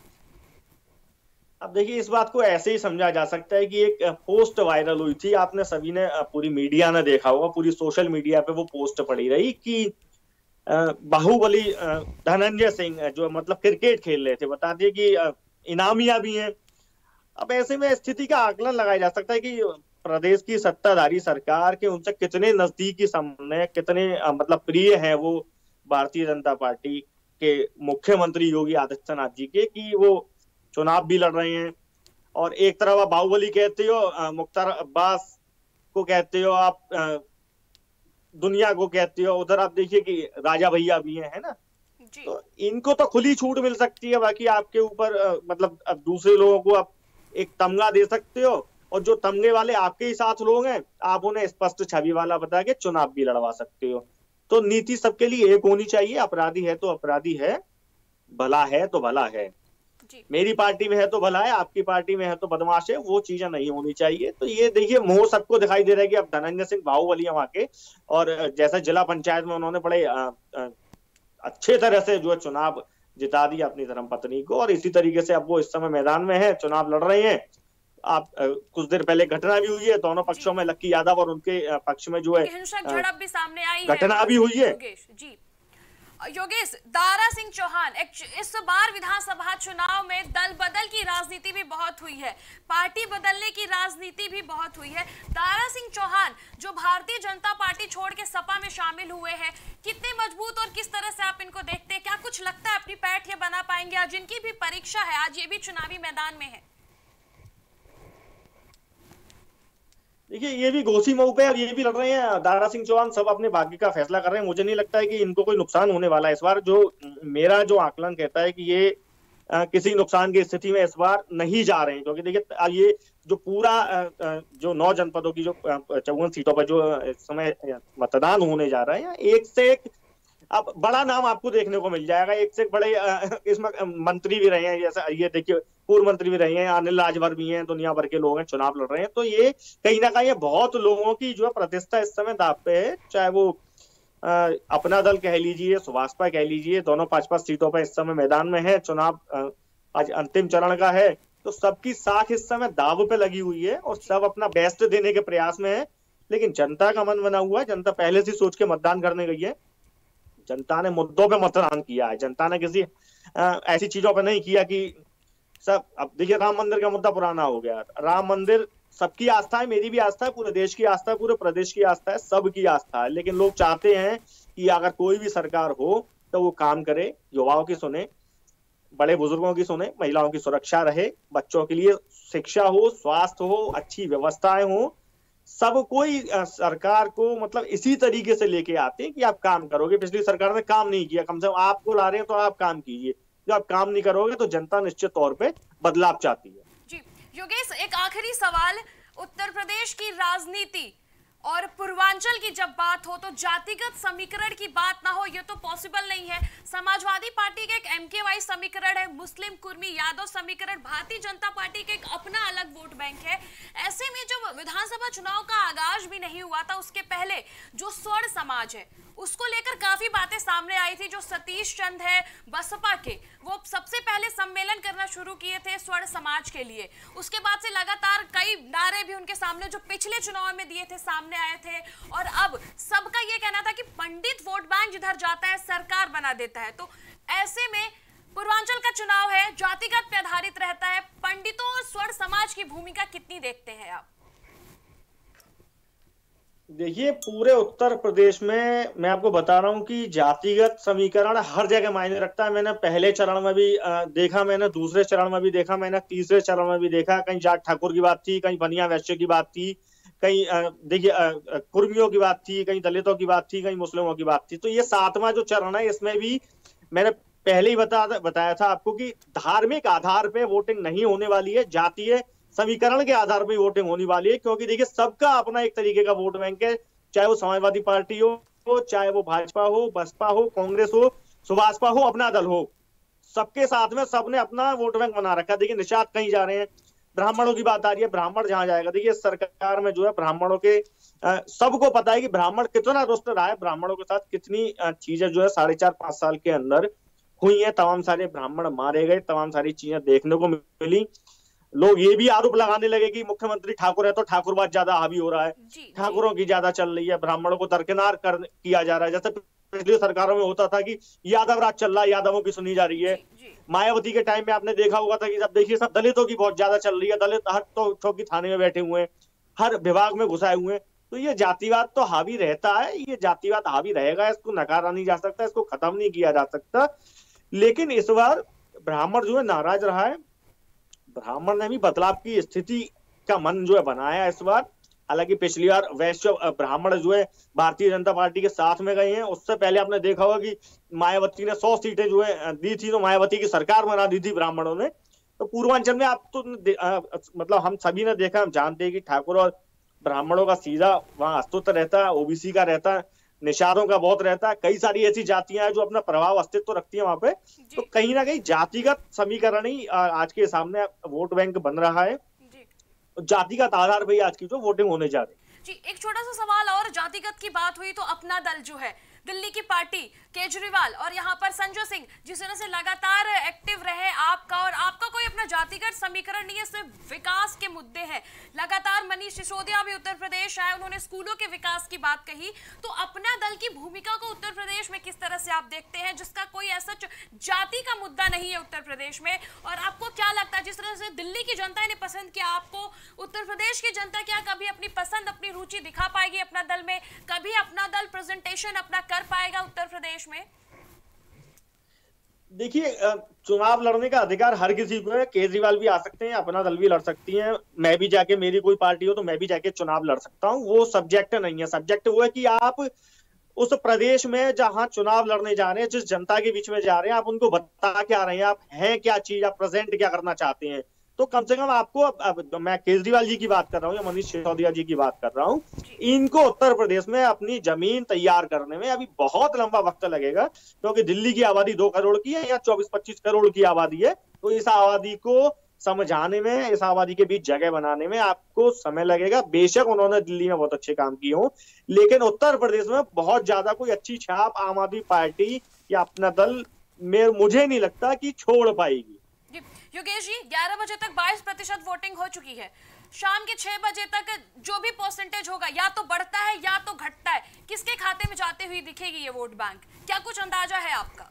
अब देखिए, इस बात को ऐसे ही समझा जा सकता है कि एक पोस्ट वायरल हुई थी, आपने सभी ने, पूरी मीडिया ने देखा होगा, पूरी सोशल मीडिया पे वो पोस्ट पड़ी रही कि बाहुबली धनंजय सिंह जो मतलब क्रिकेट खेल रहे थे, बता दिए कि इनामिया भी हैं। अब ऐसे में स्थिति का आकलन लगाया जा सकता है कि प्रदेश की सत्ताधारी सरकार के उनसे कितने नजदीकी संबंध है, कितने मतलब प्रिय हैं वो भारतीय जनता पार्टी के मुख्यमंत्री योगी आदित्यनाथ जी के, कि वो चुनाव भी लड़ रहे हैं। और एक तरफ आप बाहुबली कहते हो, मुख्तार अब्बास को कहते हो, आप दुनिया को कहते हो, उधर आप देखिए कि राजा भैया भी हैं, है ना। तो इनको तो खुली छूट मिल सकती है, बाकी आपके ऊपर मतलब अब दूसरे लोगों को आप एक तमगा दे सकते हो, और जो तमगे वाले आपके ही साथ लोग हैं आप उन्हें स्पष्ट छवि वाला बता के चुनाव भी लड़वा सकते हो। तो नीति सबके लिए एक होनी चाहिए। अपराधी है तो अपराधी है, भला है तो भला है। मेरी पार्टी में है तो भला है, आपकी पार्टी में है तो बदमाश है, वो चीजें नहीं होनी चाहिए। तो ये देखिए, मोह सबको दिखाई दे रहा है कि अब धनंजय सिंह बाहुबली वहां के, और जैसे जिला पंचायत में उन्होंने बड़े आ, आ, अच्छे तरह से जो है चुनाव जिता दिया अपनी धर्मपत्नी को, और इसी तरीके से अब वो इस समय मैदान में है, चुनाव लड़ रहे हैं। आप आ, कुछ देर पहले घटना भी हुई है दोनों पक्षों में, लक्की यादव और उनके पक्ष में जो है झड़प भी सामने आई, घटना भी हुई है। जी योगेश, दारा सिंह चौहान, इस बार विधानसभा चुनाव में दल बदल की राजनीति भी बहुत हुई है, पार्टी बदलने की राजनीति भी बहुत हुई है। दारा सिंह चौहान जो भारतीय जनता पार्टी छोड़ के सपा में शामिल हुए हैं, कितने मजबूत और किस तरह से आप इनको देखते हैं? क्या कुछ लगता है अपनी पैठ ये बना पाएंगे? आज इनकी भी परीक्षा है, आज ये भी चुनावी मैदान में है। देखिए, ये भी घोसी मऊ पे और ये भी लड़ रहे हैं, दारा सिंह चौहान, सब अपने भाग्य का फैसला कर रहे हैं। मुझे नहीं लगता है कि इनको कोई नुकसान होने वाला है इस बार। जो मेरा जो आकलन कहता है कि ये आ, किसी नुकसान की स्थिति में इस बार नहीं जा रहे हैं, क्योंकि देखिए ये जो पूरा आ, जो नौ जनपदों की जो चौवन सीटों पर जो इस समय मतदान होने जा रहे हैं, एक से एक अब बड़ा नाम आपको देखने को मिल जाएगा। एक से एक बड़े इसमें मंत्री भी रहे हैं, जैसा ये देखिए पूर्व मंत्री भी रहे हैं, अनिल राजभर भी हैं, दुनिया भर के लोग हैं, चुनाव लड़ रहे हैं। तो ये कहीं ना कहीं बहुत लोगों की जो है प्रतिष्ठा इस समय दांव पे है। चाहे वो आ, अपना दल कह लीजिए, सुभाषपा कह लीजिए, दोनों पांच पांच सीटों पर इस समय मैदान में है। चुनाव आज अंतिम चरण का है, तो सबकी साख इस समय दाव पे लगी हुई है और सब अपना बेस्ट देने के प्रयास में है। लेकिन जनता का मन बना हुआ है, जनता पहले से सोच के मतदान करने गई है। जनता ने मुद्दों पे मतदान किया है, जनता ने किसी आ, ऐसी चीजों पे नहीं किया कि सब। अब देखिए, राम मंदिर का मुद्दा पुराना हो गया। राम मंदिर सबकी आस्था है, मेरी भी आस्था है, पूरे देश की आस्था है, पूरे प्रदेश की आस्था है, सबकी आस्था है। लेकिन लोग चाहते हैं कि अगर कोई भी सरकार हो तो वो काम करे, युवाओं की सुने, बड़े बुजुर्गों की सुने, महिलाओं की सुरक्षा रहे, बच्चों के लिए शिक्षा हो, स्वास्थ्य हो, अच्छी व्यवस्थाएं हो। सब कोई सरकार को मतलब इसी तरीके से लेके आते हैं कि आप काम करोगे। पिछली सरकार ने काम नहीं किया, कम से कम आपको ला रहे हैं तो आप काम कीजिए। जब आप काम नहीं करोगे तो जनता निश्चित तौर पे बदलाव चाहती है। जी योगेश, एक आखिरी सवाल, उत्तर प्रदेश की राजनीति और पूर्वांचल की जब बात हो तो जातिगत समीकरण की बात ना हो, ये तो पॉसिबल नहीं है। समाजवादी पार्टी का एक एमकेवाई समीकरण है, मुस्लिम कुर्मी यादव समीकरण, भारतीय जनता पार्टी का एक अपना अलग वोट बैंक है। ऐसे में जब विधानसभा चुनाव का आगाज भी नहीं हुआ था, उसके पहले जो स्वर्ण समाज है उसको लेकर काफी बातें सामने आई थी। जो सतीश चंद है बसपा के, वो सबसे पहले सम्मेलन करना शुरू किए थे स्वर्ण समाज के लिए। उसके बाद से लगातार कई नारे भी उनके सामने जो पिछले चुनाव में दिए थे सामने आए थे। और अब सबका ये कहना था कि पंडित वोट बैंक जिधर जाता है सरकार बना देता है। तो ऐसे में पूर्वांचल का चुनाव है, जातिगत पे आधारित रहता है, पंडितों और स्वर्ण समाज की भूमिका कितनी देखते हैं आप? देखिए, पूरे उत्तर प्रदेश में मैं आपको बता रहा हूं कि जातिगत समीकरण हर जगह मायने रखता है। मैंने पहले चरण में भी देखा, मैंने दूसरे चरण में भी देखा, मैंने तीसरे चरण में भी देखा। कहीं जाट ठाकुर की बात थी, कहीं बनिया वैश्य की बात थी, कहीं देखिए कुर्मियों की बात थी, कहीं दलितों की बात थी, कहीं मुस्लिमों की बात थी। तो ये सातवां जो चरण है, इसमें भी मैंने पहले ही बता बताया था आपको कि धार्मिक आधार पे वोटिंग नहीं होने वाली है, जातीय समीकरण के आधार पर वोटिंग होने वाली है। क्योंकि देखिए, सबका अपना एक तरीके का वोट बैंक है, चाहे वो समाजवादी पार्टी हो, चाहे वो भाजपा हो, बसपा हो, कांग्रेस हो, सुभाषपा हो, अपना दल हो, सबके साथ में सबने अपना वोट बैंक बना रखा है। देखिए, निषाद कहीं जा रहे हैं, ब्राह्मणों की बात आ रही है, ब्राह्मण जहां जाएगा, देखिए सरकार में जो है ब्राह्मणों के सबको पता है कि ब्राह्मण कितना रुष्ट रहा है, ब्राह्मणों के साथ कितनी चीजें जो है साढ़े चार पांच साल के अंदर हुई है। तमाम सारे ब्राह्मण मारे गए, तमाम सारी चीजें देखने को मिली। लोग ये भी आरोप लगाने लगे कि मुख्यमंत्री ठाकुर है तो ठाकुरवाद ज्यादा हावी हो रहा है, ठाकुरों की ज्यादा चल रही है, ब्राह्मणों को दरकिनार कर किया जा रहा है। जैसे पिछली सरकारों में होता था कि यादव राज चल रहा है, यादवों की सुनी जा रही है। मायावती के टाइम में आपने देखा होगा था कि जब देखिए सब दलितों की बहुत ज्यादा चल रही है, दलित हर तो चौकी थाने में बैठे हुए हैं, हर विभाग में घुसाए हुए हैं। तो ये जातिवाद तो हावी रहता है, ये जातिवाद हावी रहेगा, इसको नकारा नहीं जा सकता, इसको खत्म नहीं किया जा सकता। लेकिन इस बार ब्राह्मण जो है नाराज रहा है, ब्राह्मण ने भी बदलाव की स्थिति का मन जो है बनाया इस बार। हालांकि पिछली बार वैश्य ब्राह्मण जो है भारतीय जनता पार्टी के साथ में गए हैं। उससे पहले आपने देखा होगा कि मायावती ने सौ सीटें जो है दी थी, तो मायावती की सरकार बना दी थी ब्राह्मणों ने। तो पूर्वांचल में आप तो आ, मतलब हम सभी ने देखा, हम जानते हैं कि ठाकुर और ब्राह्मणों का सीधा वहां अस्तित्व रहता है, ओबीसी का रहता है, निषादों का बहुत रहता है। कई सारी ऐसी जातियां हैं जो अपना प्रभाव अस्तित्व रखती है वहां पे। तो कहीं ना कहीं जातिगत समीकरण ही आज के सामने वोट बैंक बन रहा है, जातिगत आधार पर ही आज की जो वोटिंग होने जा रही है। जी, एक छोटा सा सवाल और, जातिगत की बात हुई तो अपना दल जो है, दिल्ली की पार्टी, केजरीवाल और यहाँ पर संजय सिंह, जिस तरह से लगातार एक्टिव रहे आपका और आपका कोई अपना जातिगत समीकरण नहीं है, सिर्फ विकास के मुद्दे हैं। लगातार मनीष सिसोदिया भी उत्तर प्रदेश आए, उन्होंने स्कूलों के विकास की बात कही। तो अपना दल की भूमिका को उत्तर प्रदेश में किस तरह से आप देखते हैं, जिसका कोई ऐसा जाति का मुद्दा नहीं है उत्तर प्रदेश में? और आपको क्या लगता है, जिस तरह से दिल्ली की जनता ने पसंद किया आपको, उत्तर प्रदेश की जनता क्या कभी अपनी पसंद, अपनी रुचि दिखा पाएगी अपना दल में? कभी अपना दल प्रेजेंटेशन अपना कर पाएगा उत्तर प्रदेश में? देखिए, चुनाव लड़ने का अधिकार हर किसी को है। केजरीवाल भी आ सकते हैं, अपना दल भी लड़ सकती है, मैं भी जाके, मेरी कोई पार्टी हो तो मैं भी जाके चुनाव लड़ सकता हूँ। वो सब्जेक्ट नहीं है। सब्जेक्ट वो है कि आप उस प्रदेश में जहां चुनाव लड़ने जा रहे हैं, जिस जनता के बीच में जा रहे हैं, आप उनको बता क्या रहे हैं, आप हैं क्या चीज, आप प्रेजेंट क्या करना चाहते हैं। तो कम से कम आपको, अब, अब मैं केजरीवाल जी की बात कर रहा हूँ या मनीष सिसोदिया जी की बात कर रहा हूँ, इनको उत्तर प्रदेश में अपनी जमीन तैयार करने में अभी बहुत लंबा वक्त लगेगा, क्योंकि दिल्ली की आबादी दो करोड़ की है या चौबीस पच्चीस करोड़ की आबादी है। तो इस आबादी को समझाने में, इस आबादी के बीच जगह बनाने में आपको समय लगेगा। बेशक उन्होंने दिल्ली में बहुत अच्छे काम किए हों, लेकिन उत्तर प्रदेश में बहुत ज्यादा कोई अच्छी छाप आम आदमी पार्टी या अपना दल में मुझे नहीं लगता कि छोड़ पाएगी। योगेश जी, ग्यारह बजे तक बाईस प्रतिशत वोटिंग हो चुकी है। शाम के छह बजे तक जो भी परसेंटेज होगा या तो बढ़ता है या तो घटता है। किसके खाते में जाते हुए दिखेगी ये वोट बैंक? क्या कुछ अंदाजा है आपका?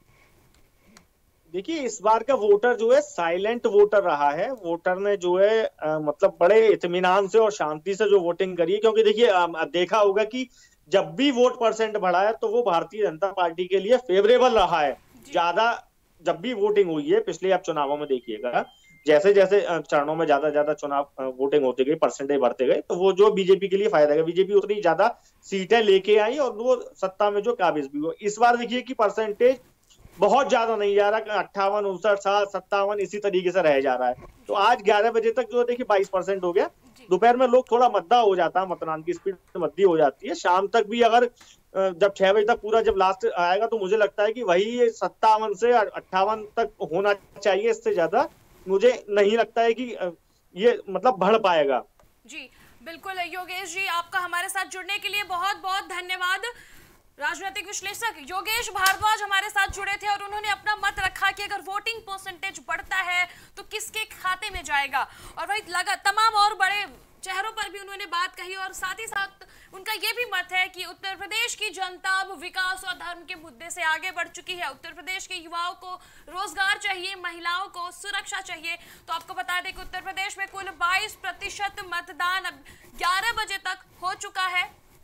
देखिए, इस बार का वोटर जो है साइलेंट वोटर रहा है। वोटर ने जो है आ, मतलब बड़े इत्मीनान से और शांति से जो वोटिंग करी है, क्योंकि देखिए आ, देखा होगा कि जब भी वोट परसेंट बढ़ा है तो वो भारतीय जनता पार्टी के लिए फेवरेबल रहा है। ज्यादा जब भी वोटिंग हुई है पिछले आप चुनावों में देखिएगा, जैसे जैसे चरणों में ज्यादा ज्यादा चुनाव वोटिंग होती गई, परसेंटेज बढ़ते गए, तो वो जो बीजेपी के लिए फायदा है, बीजेपी उतनी ज्यादा सीटें लेके आई और वो सत्ता में जो काबिज भी हुआ। इस बार देखिए कि परसेंटेज बहुत ज्यादा नहीं जा रहा, अट्ठावन उनसठ सात सत्तावन इसी तरीके से रह जा रहा है। तो आज ग्यारह बजे तक जो देखिए बाईस परसेंट हो गया। दोपहर में लोग थोड़ा मद्दा हो जाता है, मतदान की स्पीड मद्दी हो जाती है। शाम तक भी अगर जब छह बजे तक पूरा जब लास्ट आएगा तो मुझे लगता है कि वही सत्तावन से अट्ठावन तक होना चाहिए। इससे ज्यादा मुझे नहीं लगता है कि ये मतलब बढ़ पाएगा। जी बिल्कुल योगेश जी, आपका हमारे साथ जुड़ने के लिए बहुत बहुत धन्यवाद। राजनीतिक विश्लेषक योगेश भारद्वाज हमारे साथ जुड़े थे और उन्होंने अपना मत रखा कि अगर वोटिंग परसेंटेज बढ़ता है तो किसके खाते में जाएगा। और वही लगा तमाम और बड़े चेहरों पर भी उन्होंने बात कही और साथ ही साथ उनका ये भी मत है कि उत्तर प्रदेश की जनता अब विकास और धर्म के मुद्दे से आगे बढ़ चुकी है। उत्तर प्रदेश के युवाओं को रोजगार चाहिए, महिलाओं को सुरक्षा चाहिए। तो आपको बता दें कि उत्तर प्रदेश में कुल बाईस प्रतिशत मतदान अब ग्यारह बजे तक हो चुका है।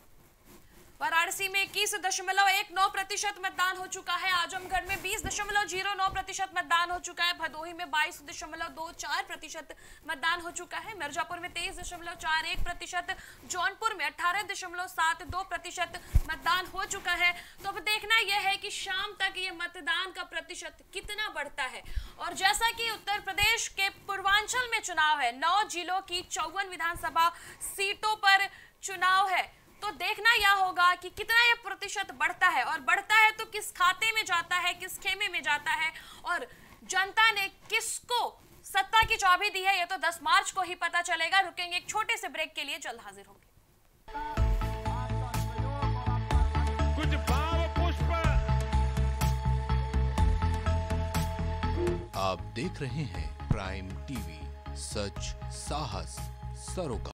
वाराणसी में इक्कीस दशमलव एक नौ प्रतिशत मतदान हो चुका है। आजमगढ़ में बीस दशमलव जीरो नौ प्रतिशत मतदान हो चुका है। भदोही में बाईस दशमलव दो चार प्रतिशत मतदान हो चुका है। मिर्जापुर में तेईस दशमलव चार एक प्रतिशत, जौनपुर में अठारह दशमलव सात दो प्रतिशत मतदान हो चुका है। तो अब देखना यह है कि शाम तक ये मतदान का प्रतिशत कितना बढ़ता है। और जैसा कि उत्तर प्रदेश के पूर्वांचल में चुनाव है, नौ जिलों की चौवन विधानसभा सीटों पर चुनाव है, तो देखना यह होगा कि कितना यह प्रतिशत बढ़ता है और बढ़ता है तो किस खाते में जाता है, किस खेमे में जाता है और जनता ने किसको सत्ता की चाबी दी है। यह तो दस मार्च को ही पता चलेगा। रुकेंगे एक छोटे से ब्रेक के लिए, जल्द हाजिर होंगे। कुछ भाव पुष्प। आप देख रहे हैं प्राइम टीवी, सच साहस सरोकार।